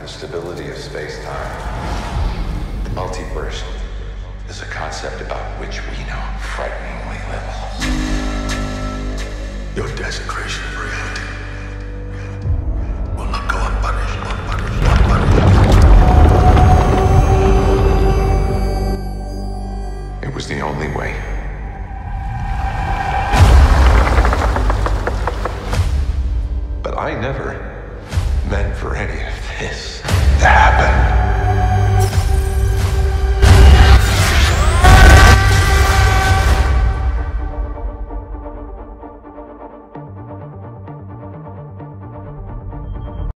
the stability of space-time. The multiverse is a concept about which we know frighteningly little. Your desecration of reality